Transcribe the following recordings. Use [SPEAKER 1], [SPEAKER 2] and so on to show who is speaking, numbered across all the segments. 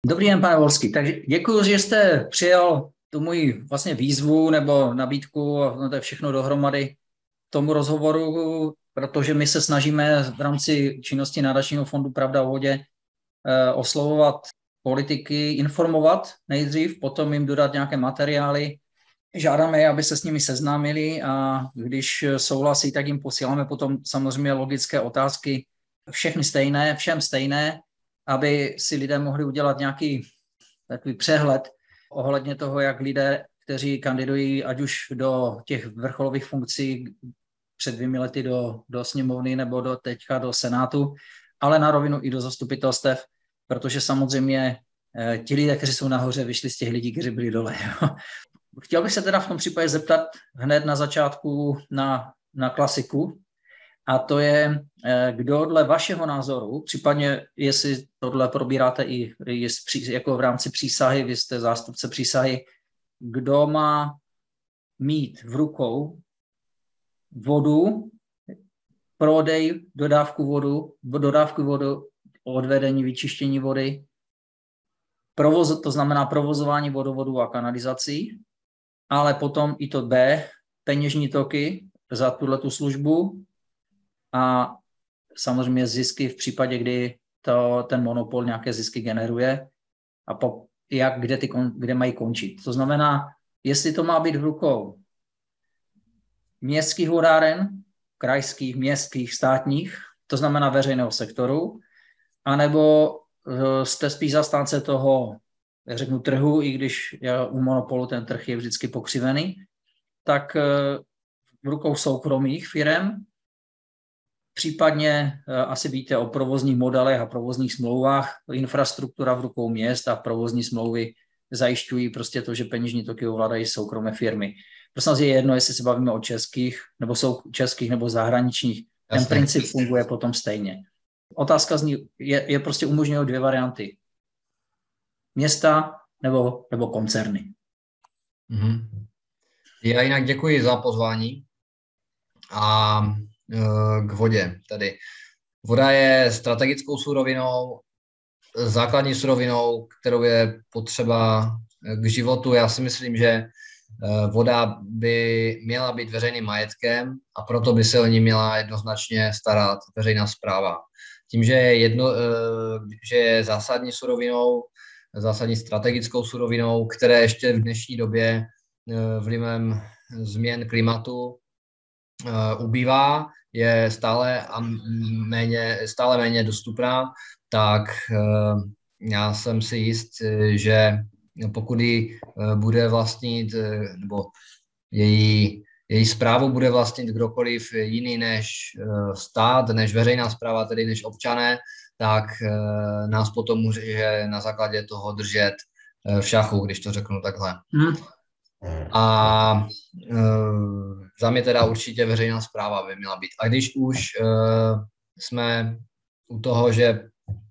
[SPEAKER 1] Dobrý den, pane Volský. Takže děkuji, že jste přijal tu moji vlastně výzvu nebo nabídku a to je všechno dohromady tomu rozhovoru, protože my se snažíme v rámci činnosti Nadačního fondu Pravda o vodě oslovovat politiky, informovat nejdřív, potom jim dodat nějaké materiály. Žádáme je, aby se s nimi seznámili a když souhlasí, tak jim posíláme potom samozřejmě logické otázky, všechny stejné, všem stejné, aby si lidé mohli udělat nějaký takový přehled ohledně toho, jak lidé, kteří kandidují ať už do těch vrcholových funkcí před 2 lety do sněmovny nebo teďka do Senátu, ale na rovinu i do zastupitelstev, protože samozřejmě ti lidé, kteří jsou nahoře, vyšli z těch lidí, kteří byli dole. Chtěl bych se teda v tom případě zeptat hned na začátku na klasiku, a to je, kdo dle vašeho názoru, případně jestli tohle probíráte i jako v rámci přísahy, vy jste zástupce přísahy, kdo má mít v rukou vodu, prodej, dodávku vodu, odvedení, vyčištění vody, to znamená provozování vodovodů a kanalizací, ale potom i to B, peněžní toky za tuhletu službu a samozřejmě zisky v případě, kdy ten monopol nějaké zisky generuje a kde mají končit. To znamená, jestli to má být v rukou městských vodáren, krajských, městských, státních, to znamená veřejného sektoru, anebo jste spíš zastánce toho, jak řeknu, trhu, i když u monopolu ten trh je vždycky pokřivený, tak v rukou soukromých firem, případně asi víte o provozních modelech a provozních smlouvách, infrastruktura v rukou měst a provozní smlouvy zajišťují prostě to, že peněžní toky ovládají soukromé firmy. Prosím vás, je jedno, jestli se bavíme o českých nebo zahraničních. Ten princip funguje potom stejně. Otázka zní, je prostě umožňují 2 varianty. Města nebo koncerny.
[SPEAKER 2] Mm-hmm. Já jinak děkuji za pozvání a k vodě. Tedy voda je strategickou surovinou, základní surovinou, kterou je potřeba k životu. Já si myslím, že voda by měla být veřejným majetkem a proto by se o ní měla jednoznačně starat veřejná správa. Tím, že je zásadní surovinou, zásadní strategickou surovinou, které ještě v dnešní době vlivem změn klimatu ubývá, je stále méně dostupná, tak já jsem si jist, že pokud ji bude vlastnit, nebo její správu bude vlastnit kdokoliv jiný než stát, než veřejná správa, tedy než občané, tak nás potom může na základě toho držet v šachu, když to řeknu takhle. A za mě teda určitě veřejná správa by měla být. A když už jsme u toho, že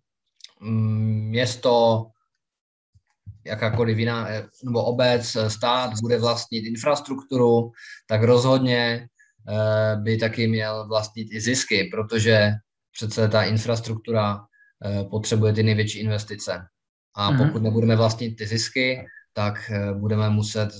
[SPEAKER 2] město, jakákoliv jiná, nebo obec, stát bude vlastnit infrastrukturu, tak rozhodně by taky měl vlastnit i zisky, protože přece ta infrastruktura potřebuje ty největší investice. A pokud nebudeme vlastnit ty zisky, tak budeme muset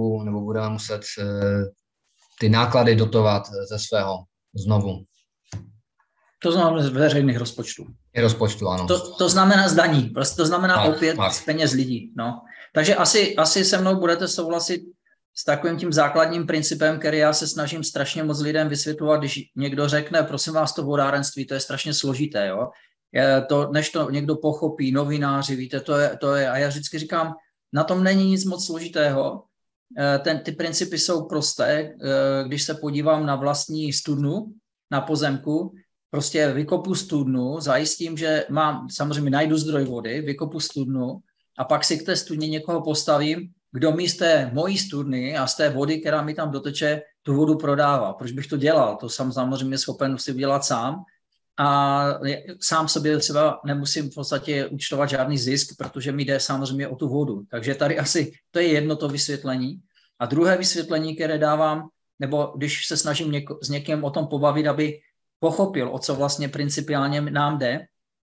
[SPEAKER 2] ty náklady dotovat ze svého znovu.
[SPEAKER 1] To znamená z veřejných rozpočtů.
[SPEAKER 2] I rozpočtu, ano.
[SPEAKER 1] To znamená z daní, prostě to znamená opět z peněz lidí. No. Takže asi se mnou budete souhlasit s takovým tím základním principem, který já se snažím strašně moc lidem vysvětlovat, když někdo řekne, prosím vás, to vodárenství, to je strašně složité, jo. Než to někdo pochopí, novináři, víte, to je, a já vždycky říkám, na tom není nic moc složitého, ty principy jsou prosté, když se podívám na vlastní studnu, na pozemku, prostě vykopu studnu, zajistím, že samozřejmě najdu zdroj vody, vykopu studnu a pak si k té studně někoho postavím, kdo mi z té mojí studny a z té vody, která mi tam doteče, tu vodu prodává. Proč bych to dělal? To jsem samozřejmě schopen si udělat sám a sám sobě třeba nemusím v podstatě účtovat žádný zisk, protože mi jde samozřejmě o tu vodu. Takže tady asi to je jedno to vysvětlení. A druhé vysvětlení, které dávám, nebo když se snažím s někým o tom pobavit, aby pochopil, o co vlastně principiálně nám jde,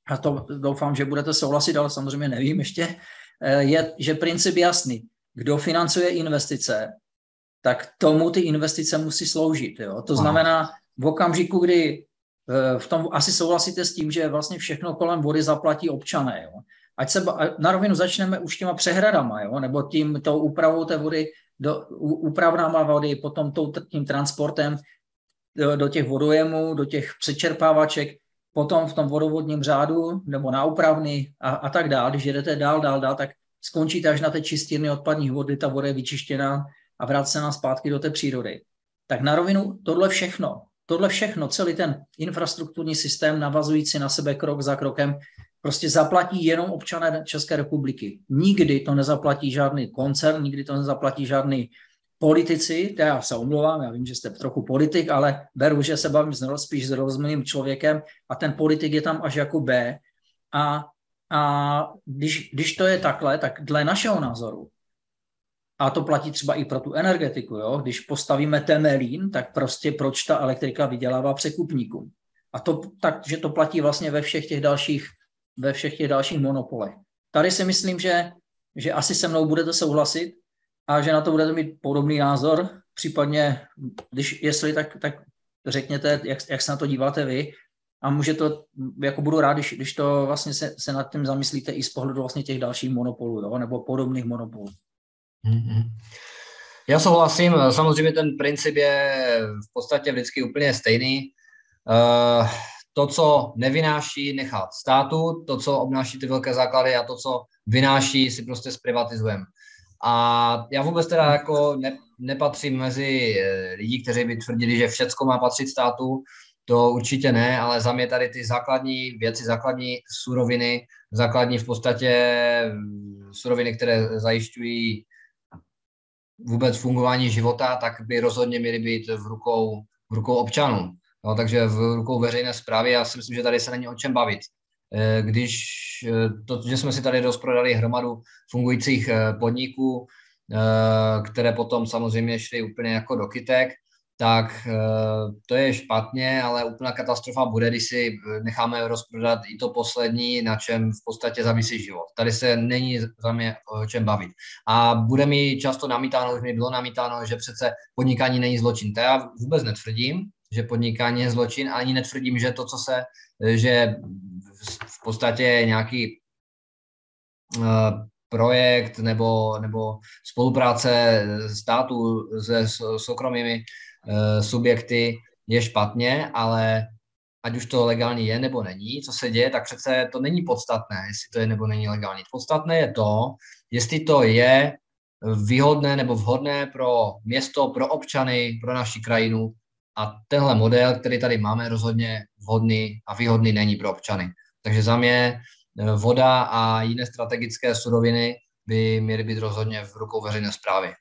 [SPEAKER 1] a to doufám, že budete souhlasit, ale samozřejmě nevím ještě, je, že princip je jasný. Kdo financuje investice, tak tomu ty investice musí sloužit. Jo? To znamená, v okamžiku, kdy v tom asi souhlasíte s tím, že vlastně všechno kolem vody zaplatí občané. Jo? Ať se na rovinu začneme už těma přehradama, jo? Nebo tou úpravou té vody, úpravnama vody, potom tím transportem do těch vodojemů, do těch přečerpávaček, potom v tom vodovodním řádu nebo na úpravny a tak dále. Když jedete dál, tak skončíte až na té čistírny odpadních vody, ta voda je vyčištěná a vrácená zpátky do té přírody. Tak na rovinu tohle všechno, celý ten infrastrukturní systém navazující na sebe krok za krokem, prostě zaplatí jenom občané České republiky. Nikdy to nezaplatí žádný koncern, nikdy to nezaplatí žádný politici, to já se omlouvám, já vím, že jste trochu politik, ale beru, že se bavím spíš s rozumným člověkem a ten politik je tam až jako B. A když to je takhle, tak dle našeho názoru, a to platí třeba i pro tu energetiku, jo? Když postavíme Temelín, tak prostě proč ta elektrika vydělává překupníkům. A takže to platí vlastně ve všech těch dalších monopolech. Tady si myslím, že asi se mnou budete souhlasit a že na to budete mít podobný názor, případně, jestli tak řekněte, jak se na to díváte vy. A budu rád, když to vlastně se nad tím zamyslíte i z pohledu vlastně těch dalších monopolů, jo? Nebo podobných monopolů.
[SPEAKER 2] Já souhlasím, samozřejmě ten princip je v podstatě vždycky úplně stejný. To, co nevynáší, nechat státu, to, co obnáší ty velké základy a to, co vynáší, si prostě zprivatizujeme. A já vůbec teda jako nepatřím mezi lidi, kteří by tvrdili, že všecko má patřit státu, to určitě ne, ale za mě tady ty základní věci, základní suroviny, základní v podstatě suroviny, které zajišťují vůbec fungování života, tak by rozhodně měly být v rukou občanů. No, takže v rukou veřejné správy, já si myslím, že tady se není o čem bavit. Že jsme si tady rozprodali hromadu fungujících podniků, které potom samozřejmě šly úplně jako do kytek, tak to je špatně, ale úplná katastrofa bude, když si necháme rozprodat i to poslední, na čem v podstatě závisí život. Tady se není za mě o čem bavit. A bude mi často namítáno, už mi bylo namítáno, že přece podnikání není zločin. To já vůbec netvrdím, že podnikání je zločin, ani netvrdím, že to, že v podstatě nějaký projekt nebo spolupráce státu se soukromými subjekty je špatně, ale ať už to legální je nebo není, co se děje, tak přece to není podstatné, jestli to je nebo není legální. Podstatné je to, jestli to je výhodné nebo vhodné pro město, pro občany, pro naši krajinu. A tenhle model, který tady máme, rozhodně vhodný a výhodný není pro občany. Takže za mě voda a jiné strategické suroviny by měly být rozhodně v rukou veřejné správy.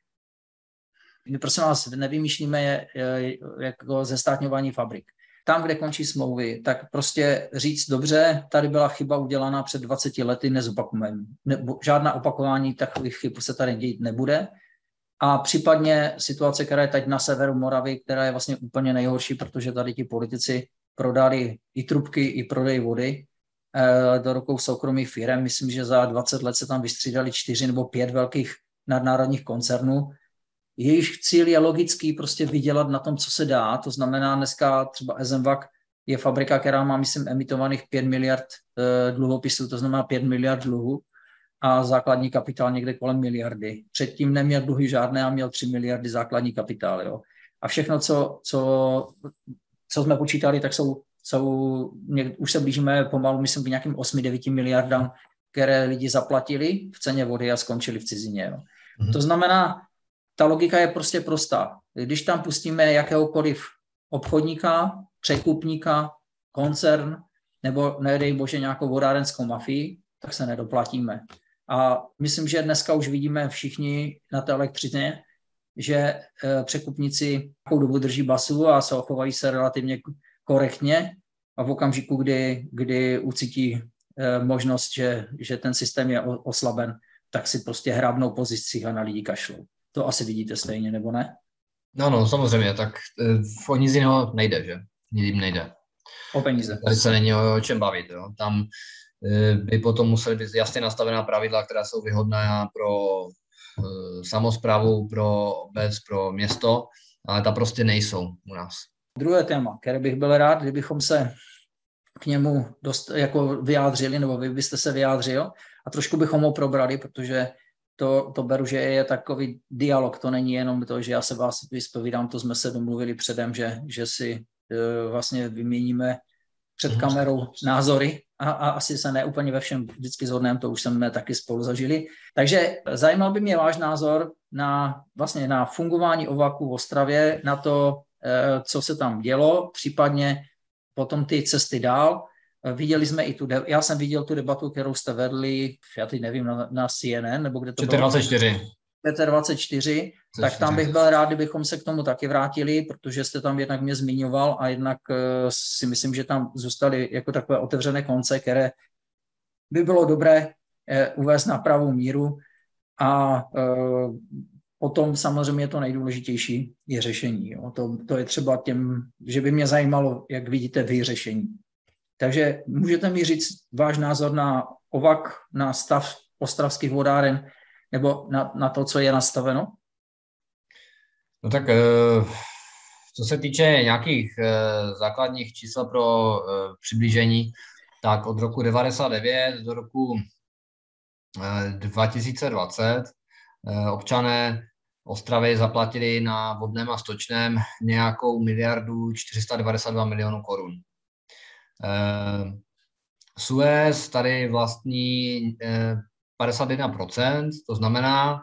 [SPEAKER 1] My prosím vás nevymýšlíme jako zestátňování fabrik. Tam, kde končí smlouvy, tak prostě říct dobře, tady byla chyba udělána před 20 lety, nezopakujeme. Žádná opakování takových chyb se tady dít nebude. A případně situace, která je teď na severu Moravy, která je vlastně úplně nejhorší, protože tady ti politici prodali i trubky, i prodej vody do rukou soukromých firem. Myslím, že za 20 let se tam vystřídali 4 nebo 5 velkých nadnárodních koncernů. Jejich cíl je logický prostě vydělat na tom, co se dá. To znamená, dneska třeba Ezenvak je fabrika, která má, myslím, emitovaných 5 miliard dluhopisů, to znamená 5 miliard dluhu a základní kapitál někde kolem miliardy. Předtím neměl dluhy žádné a měl 3 miliardy základní kapitál. Jo. A všechno, co jsme počítali, tak už se blížíme pomalu, myslím, k nějakým 8-9 miliardám, které lidi zaplatili v ceně vody a skončili v cizině. Jo. To znamená, ta logika je prostě prostá. Když tam pustíme jakéhokoliv obchodníka, překupníka, koncern, nebo nedej bože nějakou vodárenskou mafii, tak se nedoplatíme. A myslím, že dneska už vidíme všichni na té elektřině, že překupníci nějakou dobu drží basu a chovají se relativně korektně a v okamžiku, kdy ucítí možnost, že ten systém je oslaben, tak si prostě hrábnou po ziscích a na lidi kašlou. To asi vidíte stejně, nebo ne?
[SPEAKER 2] No, samozřejmě, tak o nic jiného nejde, že? Nic jim nejde.
[SPEAKER 1] O peníze.
[SPEAKER 2] Tady se není o čem bavit. Jo. Tam by potom musely být jasně nastavená pravidla, která jsou výhodná pro samosprávu, pro obec, pro město, ale ta prostě nejsou u nás.
[SPEAKER 1] Druhé téma, které bych byl rád, kdybychom se k němu jako vyjádřili, nebo vy byste se vyjádřil a trošku bychom ho probrali, protože to beru, že je takový dialog, to není jenom to, že já se vás vyspovídám, to jsme se domluvili předem, že si vlastně vyměníme před kamerou názory a asi se ne úplně ve všem vždycky shodneme, to už jsme taky spolu zažili. Takže zajímal by mě váš názor na fungování OVAKu v Ostravě, na to, co se tam dělo, případně potom ty cesty dál. Viděli jsme i já jsem viděl tu debatu, kterou jste vedli, já teď nevím, na CNN, nebo kde to bylo?
[SPEAKER 2] 24.
[SPEAKER 1] 24, tak tam bych byl rád, kdybychom se k tomu taky vrátili, protože jste tam jednak mě zmiňoval a jednak si myslím, že tam zůstaly jako takové otevřené konce, které by bylo dobré uvést na pravou míru a potom samozřejmě to nejdůležitější je řešení. Jo. To je třeba že by mě zajímalo, jak vidíte vy řešení. Takže můžete mi říct váš názor na OVAK, na stav ostravských vodáren, nebo na to, co je nastaveno?
[SPEAKER 2] No tak co se týče nějakých základních čísel pro přiblížení, tak od roku 1999 do roku 2020 občané Ostravy zaplatili na vodném a stočném nějakou 1,492 milionu korun. Suez tady vlastní 51%, to znamená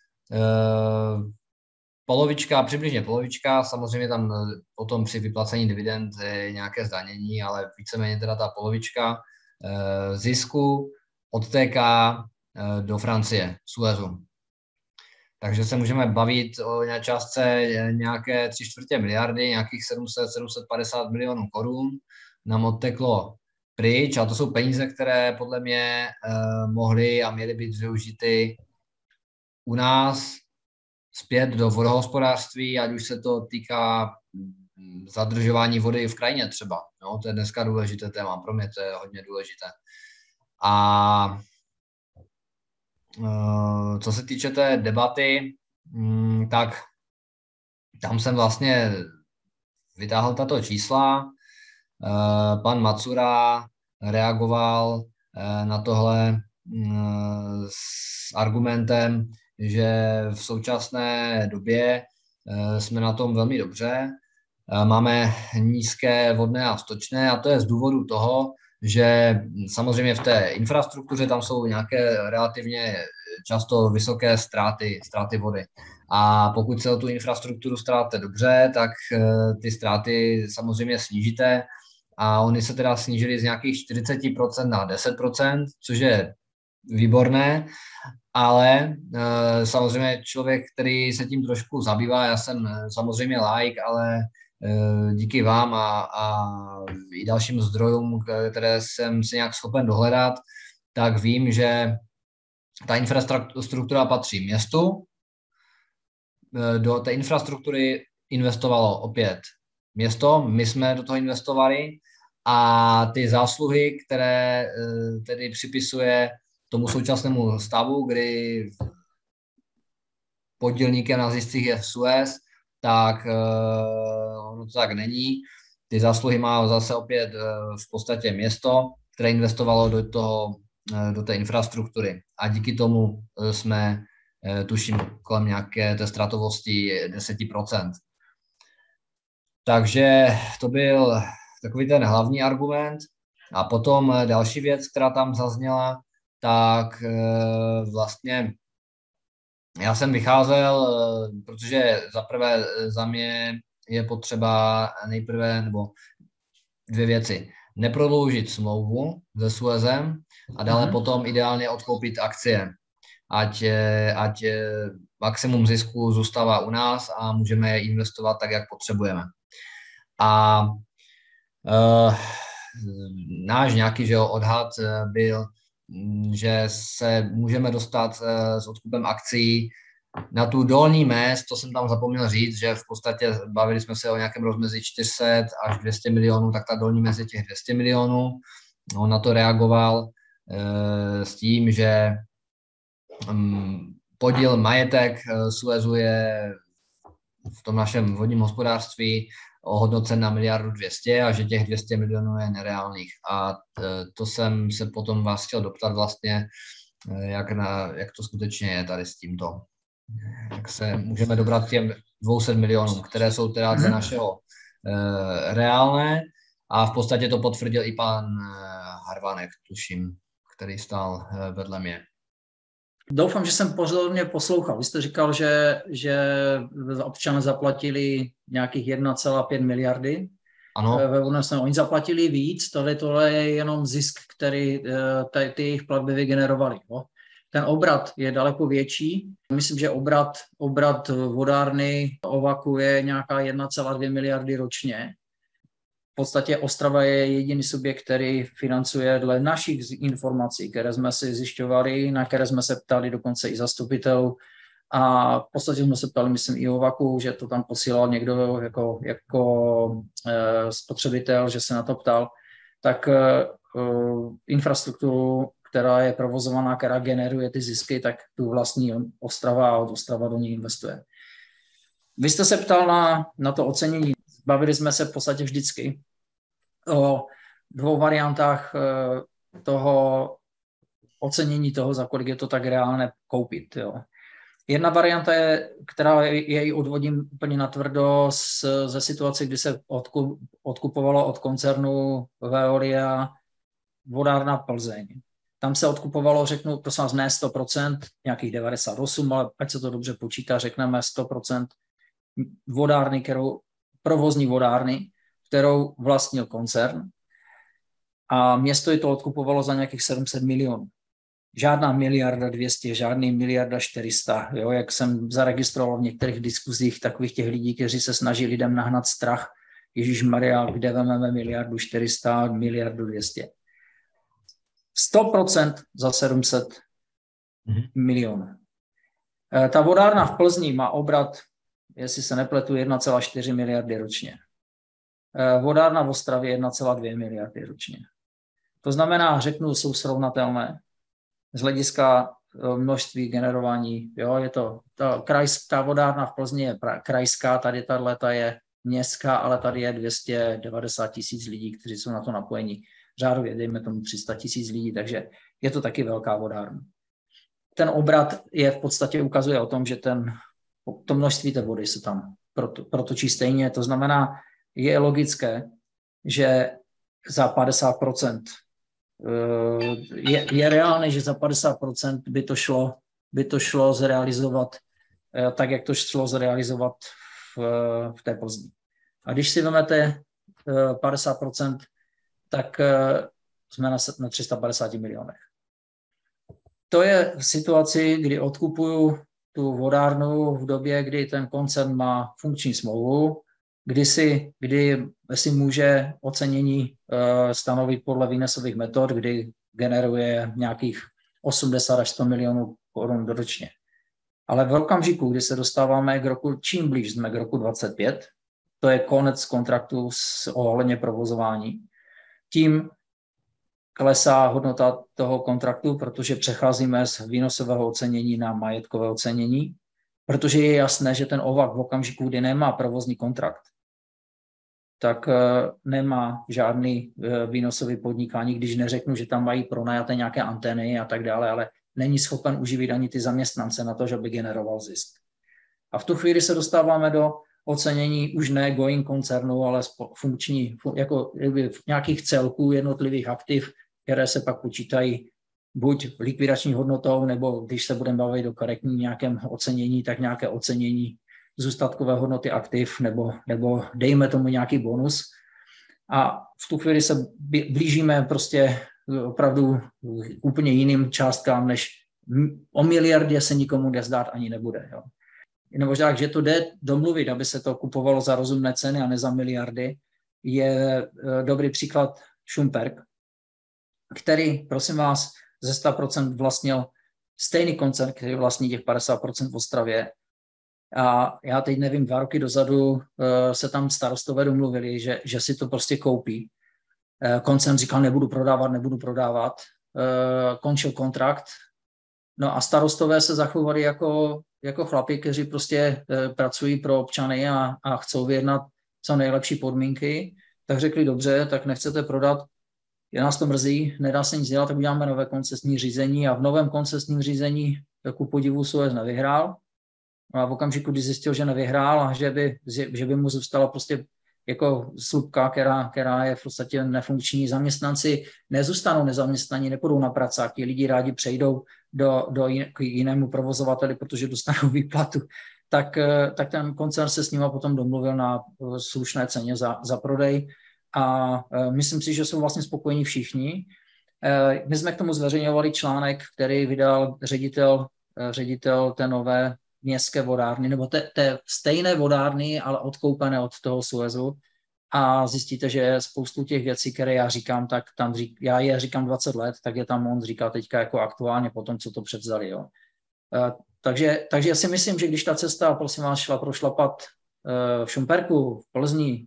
[SPEAKER 2] přibližně polovička, samozřejmě tam potom při vyplacení dividend je nějaké zdanění, ale víceméně teda ta polovička zisku odtéká do Francie, Suezu. Takže se můžeme bavit o částce nějaké 3/4 miliardy, nějakých 750 milionů korun nám odteklo pryč a to jsou peníze, které podle mě mohly a měly být využity u nás zpět do vodohospodářství, ať už se to týká zadržování vody v krajině třeba. No, to je dneska důležité téma, pro mě to je hodně důležité. A co se týče té debaty, tak tam jsem vlastně vytáhl tato čísla. Pan Macura reagoval na tohle s argumentem, že v současné době jsme na tom velmi dobře. Máme nízké vodné a stočné a to je z důvodu toho, že samozřejmě v té infrastruktuře tam jsou nějaké relativně často vysoké ztráty vody. A pokud se o tu infrastrukturu staráte dobře, tak ty ztráty samozřejmě snížíte a oni se teda snížili z nějakých 40% na 10%, což je výborné, ale samozřejmě člověk, který se tím trošku zabývá, já jsem samozřejmě laik, ale díky vám a i dalším zdrojům, které jsem si nějak schopen dohledat, tak vím, že ta infrastruktura patří městu. Do té infrastruktury investovalo opět město, my jsme do toho investovali a ty zásluhy, které tedy připisuje tomu současnému stavu, kdy podílníkem na ziscích je Suez, tak ono to tak není. Ty zásluhy má zase opět v podstatě město, které investovalo do té infrastruktury. A díky tomu jsme, tuším, kolem nějaké té ztratovosti 10%. Takže to byl takový ten hlavní argument. A potom další věc, která tam zazněla, tak vlastně já jsem vycházel, protože zaprvé za mě je potřeba nejprve, nebo dvě věci. Neprodloužit smlouvu se Suezem a dále potom ideálně odkoupit akcie, ať maximum zisku zůstává u nás a můžeme je investovat tak, jak potřebujeme. A náš nějaký odhad byl, že se můžeme dostat s odkupem akcií Na tu dolní mez, to jsem tam zapomněl říct, že v podstatě bavili jsme se o nějakém rozmezí 400 až 200 milionů, tak ta dolní mez je těch 200 milionů. On na to reagoval s tím, že podíl majetek Suezu je v tom našem vodním hospodářství ohodnocen na 1,2 miliardy a že těch 200 milionů je nereálných. A to jsem se potom vás chtěl doptat vlastně, jak to skutečně je tady s tímto. Jak se můžeme dobrat těm 200 milionům, které jsou teda dle našeho reálné, a v podstatě to potvrdil i pan Harvanek, tuším, který stál vedle mě.
[SPEAKER 1] Doufám, že jsem pozorně poslouchal. Vy jste říkal, že občané zaplatili nějakých 1,5 miliardy.
[SPEAKER 2] Ano.
[SPEAKER 1] Oni zaplatili víc, tohle je jenom zisk, který ty jejich platby vygenerovaly. No? Ten obrat je daleko větší. Myslím, že obrat vodárny Ovaku je nějaká 1,2 miliardy ročně. V podstatě Ostrava je jediný subjekt, který financuje dle našich informací, které jsme si zjišťovali, na které jsme se ptali dokonce i zastupitelů. A v podstatě jsme se ptali, myslím, i Ovaku, že to tam posílal někdo jako spotřebitel, že se na to ptal. Tak infrastrukturu, která je provozovaná, která generuje ty zisky, tak tu vlastní Ostrava a od Ostrava do ní investuje. Vy jste se ptal na to ocenění. Bavili jsme se v podstatě vždycky o dvou variantách toho ocenění toho, za kolik je to tak reálné koupit. Jo. Jedna varianta je, která jej odvodím úplně natvrdo ze situace, kdy se odkupovalo od koncernu Veolia vodárna Plzeň. Tam se odkupovalo, řeknu, prosím vás, ne 100%, nějakých 98%, ale ať se to dobře počítá, řekneme 100% vodárny, provozní vodárny, kterou vlastnil koncern. A město je to odkupovalo za nějakých 700 milionů. Žádná 1,2 miliardy, žádný 1,4 miliardy. Jo, jak jsem zaregistroval v některých diskuzích takových těch lidí, kteří se snaží lidem nahnat strach. Ježišmarja, kde vezmeme 1,4 miliardy, 1,2 miliardy. 100% za 700 milionů. Ta vodárna v Plzni má obrat, jestli se nepletu, 1,4 miliardy ročně. Vodárna v Ostravě 1,2 miliardy ročně. To znamená, řeknu, jsou srovnatelné z hlediska množství generování. Jo, je to ta vodárna v Plzni je krajská, tady tato je městská, ale tady je 290 000 lidí, kteří jsou na to napojeni. Řádově, dejme tomu 300 000 lidí, takže je to taky velká vodárna. Ten obrat je v podstatě ukazuje o tom, že to množství té vody se tam protočí stejně. To znamená, je logické, že za 50% je reálné, že za 50% by to šlo zrealizovat tak, jak to šlo zrealizovat v té Plzni. A když si vezmete 50%, tak jsme na 350 milionech. To je v situaci, kdy odkupuju tu vodárnu v době, kdy ten koncern má funkční smlouvu, kdy si může ocenění stanovit podle výnosových metod, kdy generuje nějakých 80 až 100 milionů korun ročně. Ale v okamžiku, kdy se dostáváme k roku, čím blíž jsme k roku 2025, to je konec kontraktu ohledně provozování, tím klesá hodnota toho kontraktu, protože přecházíme z výnosového ocenění na majetkové ocenění, protože je jasné, že ten OVAK v okamžiku, kdy nemá provozní kontrakt, tak nemá žádný výnosový podnikání, když neřeknu, že tam mají pronajaté nějaké antény a tak dále, ale není schopen uživit ani ty zaměstnance na to, že by generoval zisk. A v tu chvíli se dostáváme do ocenění už ne going koncernu, ale funkční, jako nějakých celků jednotlivých aktiv, které se pak počítají buď likvidační hodnotou, nebo když se budeme bavit o korektní nějakém ocenění, tak nějaké ocenění zůstatkové hodnoty aktiv, nebo dejme tomu nějaký bonus. A v tu chvíli se blížíme prostě opravdu úplně jiným částkám, než o miliardě se nikomu nezdát ani nebude. Jo. Nebo tak, že to jde domluvit, aby se to kupovalo za rozumné ceny a ne za miliardy, je dobrý příklad Šumperk, který, prosím vás, ze 100% vlastnil stejný koncern, který vlastní těch 50% v Ostravě. A já teď nevím, 2 roky dozadu se tam starostové domluvili, že si to prostě koupí. Koncern říkal, nebudu prodávat. Končil kontrakt. No a starostové se zachovali jako chlapi, kteří prostě pracují pro občany a chcou vyjednat co nejlepší podmínky. Tak řekli, dobře, tak nechcete prodat, je nás to mrzí, nedá se nic dělat, tak uděláme nové koncesní řízení a v novém koncesním řízení ku podivu Suez nevyhrál. A v okamžiku, kdy zjistil, že nevyhrál a že by mu zůstala prostě jako slupka, která je v podstatě nefunkční, zaměstnanci nezůstanou nezaměstnaní, nepůjdou na pracák, lidi rádi přejdou k jinému provozovateli, protože dostanou výplatu, tak ten koncern se s nima potom domluvil na slušné ceně za prodej a myslím si, že jsou vlastně spokojení všichni. My jsme k tomu zveřejňovali článek, který vydal ředitel té nové městské vodárny, nebo té stejné vodárny, ale odkoupené od toho Suezu. A zjistíte, že spoustu těch věcí, které já říkám, tak tam já je říkám 20 let, tak je tam on říká teďka jako aktuálně po tom, co to převzali. Jo. Takže já si myslím, že když ta cesta, prosím vás, šla prošlapat v Šumperku, v Plzni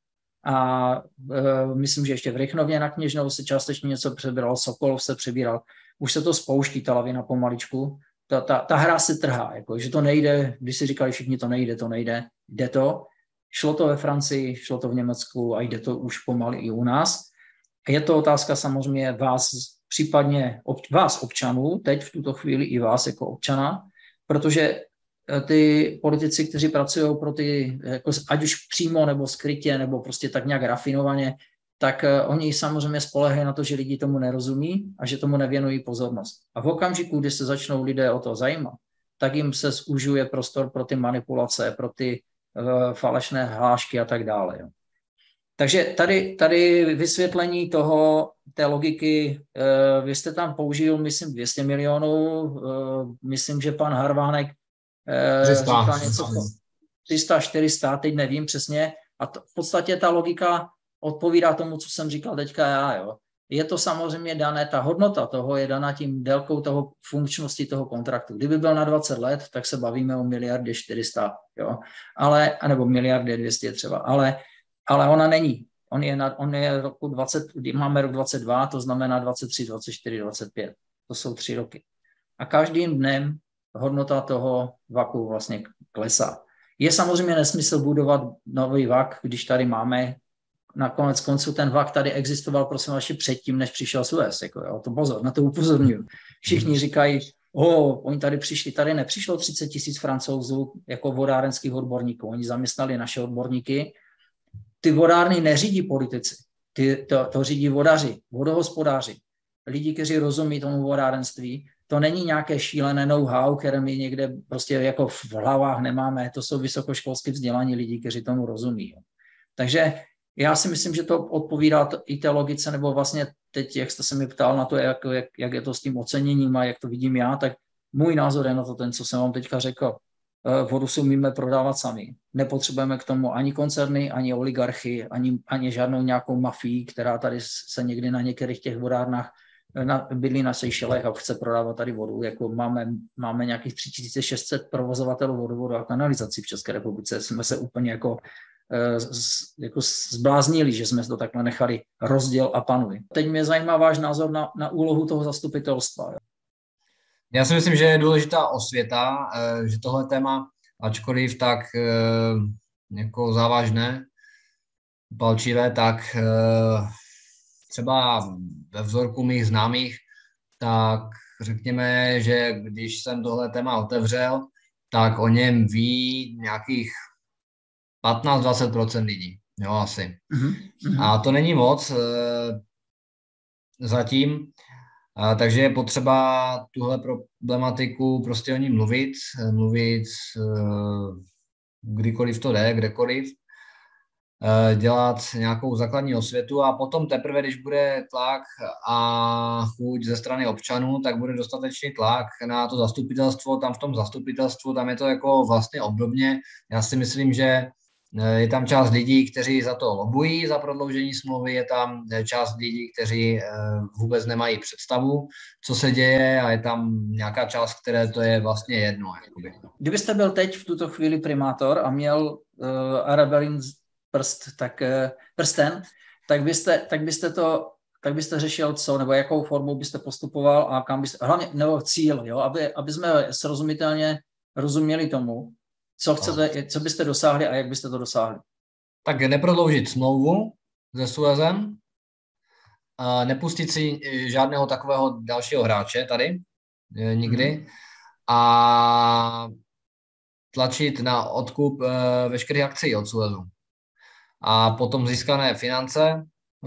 [SPEAKER 1] a myslím, že ještě v Rychnově na Kněžnou se částečně něco přebíral, Sokolov se přebíral, už se to spouští, ta lavina pomaličku. Ta hra se trhá, jako, že to nejde, když si říkali všichni, to nejde, jde to. Šlo to ve Francii, šlo to v Německu a jde to už pomalu i u nás. Je to otázka samozřejmě vás, případně vás občanů, teď v tuto chvíli i vás jako občana, protože ty politici, kteří pracují pro ty, jako, ať už přímo nebo skrytě, nebo prostě tak nějak rafinovaně, tak oni samozřejmě spoléhají na to, že lidi tomu nerozumí a že tomu nevěnují pozornost. A v okamžiku, kdy se začnou lidé o to zajímat, tak jim se zúžuje prostor pro ty manipulace, pro ty falešné hlášky a tak dále. Jo. Takže tady vysvětlení té logiky, vy jste tam použil, myslím, 200 milionů, myslím, že pan Harvánek říkal něco 300, 400, teď nevím přesně, a v podstatě ta logika odpovídá tomu, co jsem říkal teďka já. Jo. Je to samozřejmě dané, ta hodnota toho je daná tím délkou toho funkčnosti toho kontraktu. Kdyby byl na 20 let, tak se bavíme o miliardě 400, jo. Nebo miliardě 200 třeba, ale ona není. On je roku 20, máme rok 22, to znamená 23, 24, 25. To jsou 3 roky. A každým dnem hodnota toho vaku vlastně klesá. Je samozřejmě nesmysl budovat nový vak, když tady máme nakonec konců ten vlak tady existoval, prosím, ještě předtím, než přišel Suez. Jako, jo, to pozor, na to upozorňuji. Všichni říkají, oni tady přišli, tady nepřišlo 30 000 Francouzů jako vodárenských odborníků, oni zaměstnali naše odborníky. Ty vodárny neřídí politici, to řídí vodaři, vodohospodáři, lidi, kteří rozumí tomu vodárenství. To není nějaké šílené know-how, které my někde prostě jako v hlavách nemáme, to jsou vysokoškolsky vzdělaní lidi, kteří tomu rozumí. Jo. Takže já si myslím, že to odpovídá i té logice, nebo vlastně teď, jak jste se mi ptal na to, jak je to s tím oceněním a jak to vidím já, tak můj názor je na to ten, co jsem vám teďka řekl. Vodu si umíme prodávat sami. Nepotřebujeme k tomu ani koncerny, ani oligarchy, ani žádnou nějakou mafii, která tady se někdy na některých těch vodárnách bydlí na Seychelech a chce prodávat tady vodu. Jako máme nějakých 3600 provozovatelů vodovodu a kanalizací v České republice. Jsme se úplně jako zbláznili, že jsme to takhle nechali rozděl a panuj. Teď mě zajímá váš názor na úlohu toho zastupitelstva. Jo.
[SPEAKER 2] Já si myslím, že je důležitá osvěta, že tohle téma, ačkoliv tak jako závažné, palčivé, tak třeba ve vzorku mých známých, tak řekněme, že když jsem tohle téma otevřel, tak o něm ví nějakých 15-20% lidí, jo, asi. A to není moc zatím, takže je potřeba tuhle problematiku prostě o ní mluvit kdykoliv to jde, kdekoliv, dělat nějakou základní osvětu a potom teprve, když bude tlak a chuť ze strany občanů, tak bude dostatečný tlak na to zastupitelstvo. Tam v tom zastupitelstvu, tam je to jako vlastně obdobně. Já si myslím, že Je tam část lidí, kteří za to lobují, za prodloužení smlouvy, je tam část lidí, kteří vůbec nemají představu, co se děje, a je tam nějaká část, které to je vlastně jedno. Jakoby.
[SPEAKER 1] Kdybyste byl teď v tuto chvíli primátor a měl Arabelin prsten, tak byste řešil co, nebo jakou formou byste postupoval a kam byste, hlavně, nebo cíl, jo, aby jsme srozumitelně rozuměli tomu, co chcete, co byste dosáhli a jak byste to dosáhli.
[SPEAKER 2] Tak neprodloužit smlouvu se Suezem, nepustit si žádného takového dalšího hráče tady nikdy a tlačit na odkup veškerých akcí od Suezu. A potom získané finance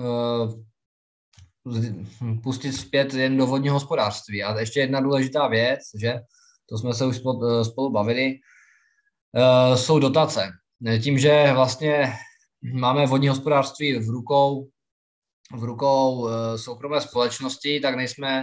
[SPEAKER 2] pustit zpět jen do vodního hospodářství. A ještě jedna důležitá věc, že to jsme se už spolu bavili, jsou dotace. Tím, že vlastně máme vodní hospodářství v rukou soukromé společnosti, tak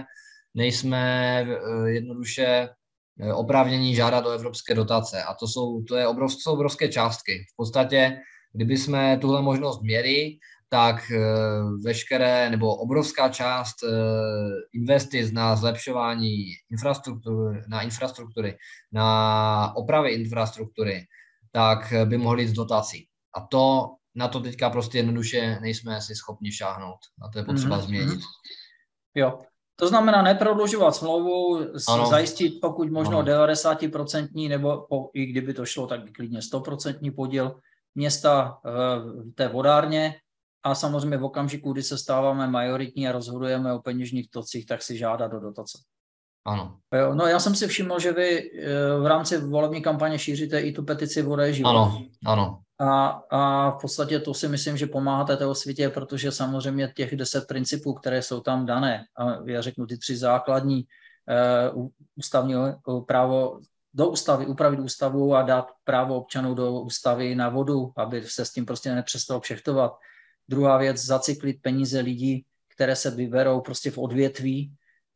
[SPEAKER 2] nejsme jednoduše oprávnění žádat o evropské dotace. A to jsou obrovské částky. V podstatě, kdyby jsme tuhle možnost měli, tak veškeré nebo obrovská část investic na zlepšování infrastruktury, na opravy infrastruktury, tak by mohly jít z dotací. A na to teďka prostě jednoduše nejsme si schopni šáhnout. A to je potřeba změnit.
[SPEAKER 1] Jo. To znamená neprodlužovat smlouvu, zajistit pokud možno 90% nebo i kdyby to šlo, tak klidně 100% podíl města v té vodárně. A samozřejmě v okamžiku, kdy se stáváme majoritní a rozhodujeme o peněžních tocích, tak si žádat do dotace.
[SPEAKER 2] Ano.
[SPEAKER 1] No já jsem si všiml, že vy v rámci volební kampaně šíříte i tu petici Voda je život.
[SPEAKER 2] Ano.
[SPEAKER 1] A v podstatě to si myslím, že pomáháte té osvětě, protože samozřejmě těch 10 principů, které jsou tam dané, a já řeknu ty 3 základní, ústavní právo do ústavy, upravit ústavu a dát právo občanů do ústavy na vodu, aby se s tím prostě nepřestalo kšeftovat. Druhá věc, zacyklit peníze lidí, které se vyberou prostě v odvětví.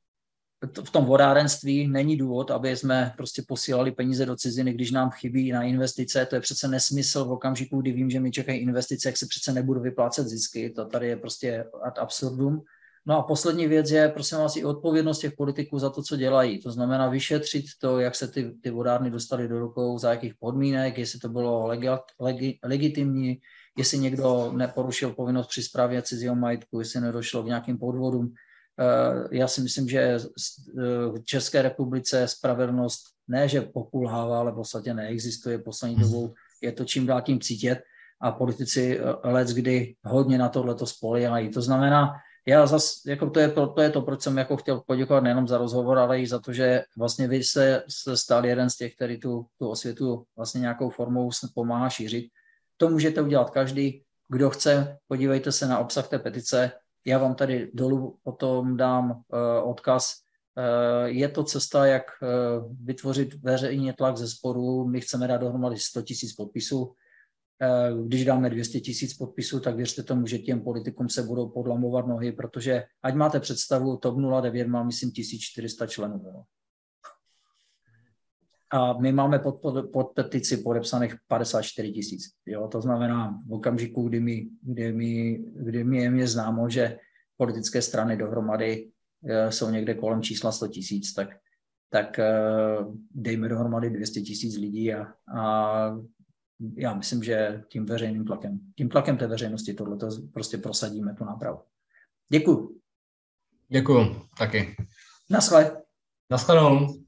[SPEAKER 1] V tom vodárenství není důvod, aby jsme prostě posílali peníze do ciziny, když nám chybí na investice. To je přece nesmysl v okamžiku, kdy vím, že mi čekají investice, jak se přece nebudu vyplácet zisky. To tady je prostě ad absurdum. No a poslední věc je, prosím vás, i odpovědnost těch politiků za to, co dělají. To znamená vyšetřit to, jak se ty vodárny dostaly do rukou, za jakých podmínek, jestli to bylo legitimní, jestli někdo neporušil povinnost při správě cizího majetku, jestli nedošlo k nějakým podvodům. Já si myslím, že v České republice spravedlnost ne, že pokulhává, ale v podstatě neexistuje poslední dobou. Je to čím dál tím cítit a politici leckdy hodně na tohleto spoléhají. To znamená, já zase, jako to je to, proč jsem jako chtěl poděkovat nejenom za rozhovor, ale i za to, že vlastně vy jste stal jeden z těch, který tu osvětu vlastně nějakou formou pomáhá šířit. To můžete udělat každý, kdo chce. Podívejte se na obsah té petice. Já vám tady dolů potom dám odkaz. Je to cesta, jak vytvořit veřejný tlak ze sporu. My chceme dát dohromady 100 000 podpisů. Když dáme 200 000 podpisů, tak věřte tomu, že těm politikům se budou podlamovat nohy, protože ať máte představu, TOP 09 má, myslím, 1400 členů. Jo. A my máme pod petici podepsaných 54 000. To znamená v okamžiku, kdy mi je mě známo, že politické strany dohromady jsou někde kolem čísla 100 000, tak dejme dohromady 200 000 lidí a já myslím, že tím tlakem té veřejnosti tohleto prostě prosadíme tu nápravu. Děkuju.
[SPEAKER 2] Děkuju, taky.
[SPEAKER 1] Naschle.
[SPEAKER 2] Naschledanou.